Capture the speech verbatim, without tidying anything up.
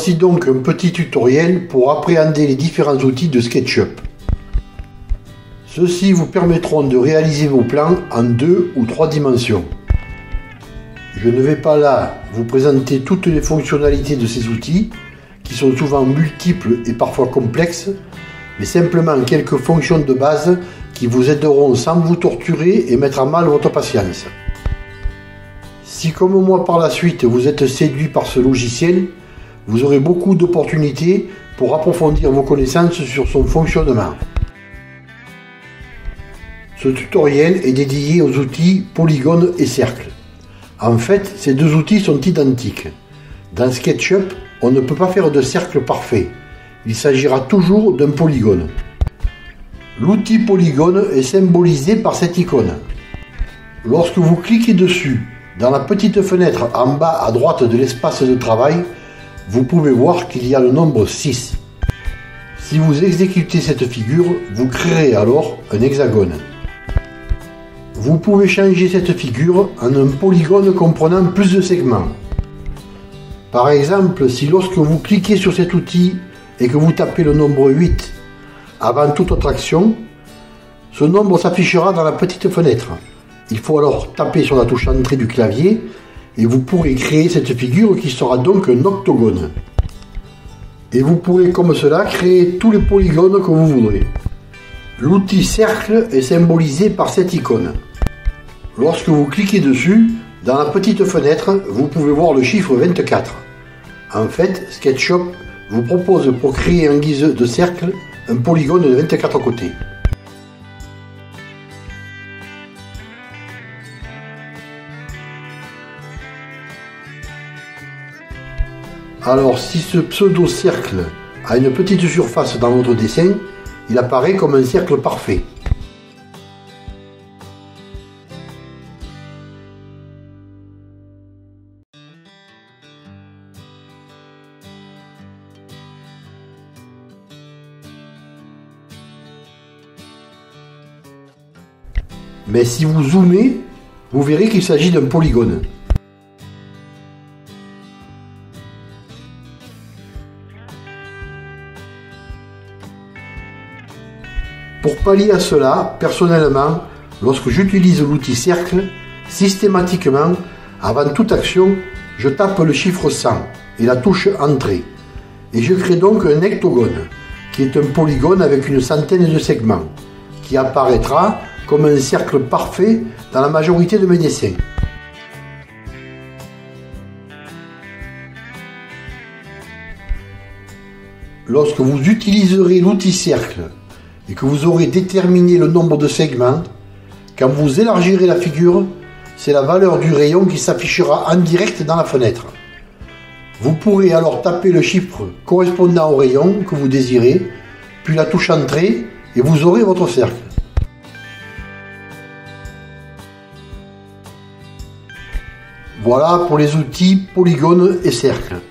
Voici donc un petit tutoriel pour appréhender les différents outils de SketchUp. Ceux-ci vous permettront de réaliser vos plans en deux ou trois dimensions. Je ne vais pas là vous présenter toutes les fonctionnalités de ces outils, qui sont souvent multiples et parfois complexes, mais simplement quelques fonctions de base qui vous aideront sans vous torturer et mettre à mal votre patience. Si comme moi par la suite vous êtes séduit par ce logiciel, vous aurez beaucoup d'opportunités pour approfondir vos connaissances sur son fonctionnement. Ce tutoriel est dédié aux outils polygone et cercle. En fait, ces deux outils sont identiques. Dans SketchUp, on ne peut pas faire de cercle parfait. Il s'agira toujours d'un polygone. L'outil polygone est symbolisé par cette icône. Lorsque vous cliquez dessus, dans la petite fenêtre en bas à droite de l'espace de travail, vous pouvez voir qu'il y a le nombre six. Si vous exécutez cette figure, vous créerez alors un hexagone. Vous pouvez changer cette figure en un polygone comprenant plus de segments. Par exemple, si lorsque vous cliquez sur cet outil et que vous tapez le nombre huit avant toute autre action, ce nombre s'affichera dans la petite fenêtre. Il faut alors taper sur la touche entrée du clavier et vous pourrez créer cette figure qui sera donc un octogone. Et vous pourrez comme cela créer tous les polygones que vous voudrez. L'outil cercle est symbolisé par cette icône. Lorsque vous cliquez dessus, dans la petite fenêtre, vous pouvez voir le chiffre vingt-quatre. En fait, SketchUp vous propose pour créer en guise de cercle un polygone de vingt-quatre côtés. Alors si ce pseudo-cercle a une petite surface dans votre dessin, il apparaît comme un cercle parfait. Mais si vous zoomez, vous verrez qu'il s'agit d'un polygone. Pour pallier à cela, personnellement, lorsque j'utilise l'outil cercle, systématiquement, avant toute action, je tape le chiffre cent et la touche entrée. Et je crée donc un hectogone, qui est un polygone avec une centaine de segments, qui apparaîtra comme un cercle parfait dans la majorité de mes dessins. Lorsque vous utiliserez l'outil cercle et que vous aurez déterminé le nombre de segments, quand vous élargirez la figure, c'est la valeur du rayon qui s'affichera en direct dans la fenêtre. Vous pourrez alors taper le chiffre correspondant au rayon que vous désirez, puis la touche entrée et vous aurez votre cercle. Voilà pour les outils polygone et cercle.